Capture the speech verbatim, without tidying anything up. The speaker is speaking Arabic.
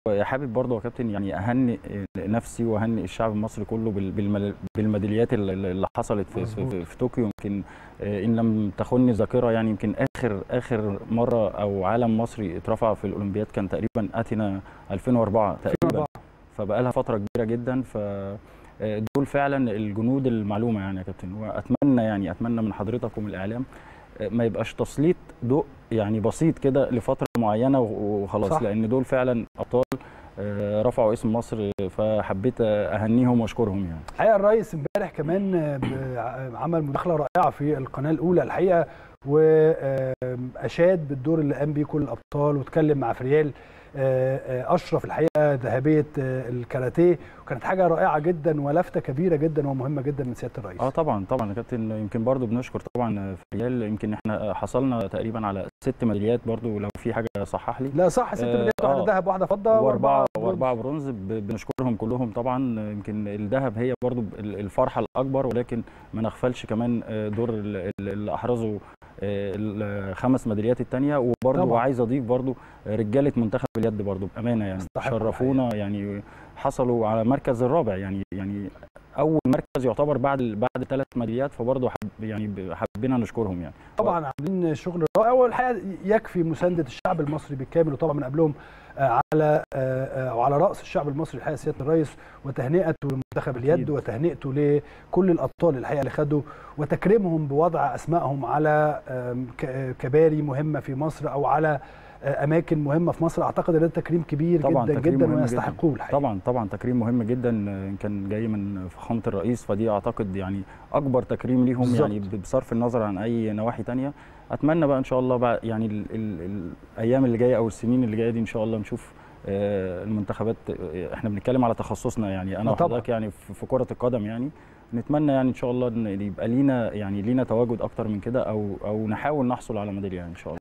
حابب برضه يا كابتن يعني اهنئ نفسي واهنئ الشعب المصري كله بالميداليات اللي حصلت في, في, في طوكيو. يمكن ان لم تخني ذاكره يعني يمكن اخر اخر مره او علم مصري اترفع في الاولمبياد كان تقريبا اتينا ألفين وأربعة تقريبا، فبقى لها فتره كبيره جدا. ف دول فعلا الجنود المعلومه يعني يا كابتن. واتمنى يعني اتمنى من حضرتك ومن الاعلام ما يبقاش تسليط ضوء يعني بسيط كده لفتره معينه وخلاص، صح. لان دول فعلا ابطال رفعوا اسم مصر، فحبيت اهنيهم واشكرهم يعني. الحقيقه الرئيس امبارح كمان عمل مداخله رائعه في القناه الاولى الحقيقه، واشاد بالدور اللي قام بيه كل الابطال، واتكلم مع فريال اشرف الحقيقه ذهبيه الكاراتيه، وكانت حاجه رائعه جدا ولفته كبيره جدا ومهمه جدا من سياده الرئيس. اه طبعا طبعا يا كابتن. يمكن برضو بنشكر طبعا فريال. يمكن احنا حصلنا تقريبا على ست ميداليات برضو، لو في حاجه صحح لي. لا صح، ست ميداليات، آه واحده ذهب واحده فضه واربعه واربعه برونز. بنشكرهم كلهم طبعا. يمكن الذهب هي برضو الفرحه الاكبر، ولكن ما نغفلش كمان دور اللي احرزوا الخمس ميداليات الثانيه. وبرضو عايز اضيف برضو رجاله منتخب اليد برضو بامانه يعني شرفونا، يعني حصلوا على المركز الرابع، يعني يعني اول مركز يعتبر بعد بعد ثلاث ميداليات، فبرضه حب يعني حبينا نشكرهم يعني. طبعا عاملين شغل رائع، والحقيقه يكفي مسانده الشعب المصري بالكامل، وطبعا من قبلهم على وعلى راس الشعب المصري الحقيقه سياده الرئيس، وتهنئته لمنتخب اليد وتهنئته لكل الابطال الحقيقه اللي خدوا، وتكريمهم بوضع اسمائهم على كباري مهمه في مصر او على اماكن مهمه في مصر. اعتقد ان ده تكريم كبير طبعاً جدا تكريم جدا ويستحقوه الحقيقه. طبعا طبعا تكريم مهم جدا، كان جاي من فخامه الرئيس، فدي اعتقد يعني اكبر تكريم ليهم بالزبط. يعني بصرف النظر عن اي نواحي ثانيه. اتمنى بقى ان شاء الله بقى يعني ال ال الايام اللي جايه او السنين اللي جايه دي ان شاء الله نشوف المنتخبات. احنا بنتكلم على تخصصنا يعني انا وحضرتك يعني في كره القدم، يعني نتمنى يعني ان شاء الله ان يبقى لينا يعني لينا تواجد اكتر من كده، او او نحاول نحصل على ميداليه ان شاء الله.